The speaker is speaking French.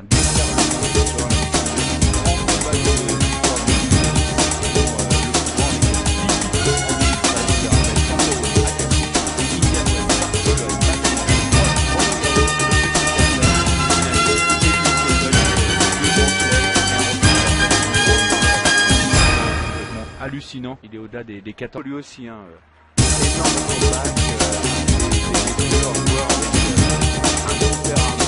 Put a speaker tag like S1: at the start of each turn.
S1: un déferlement sur le grand combat de l'histoire du hallucinant, il est au-delà des 14 lui aussi, hein. Énorme comeback, des joueurs avec un tempérament.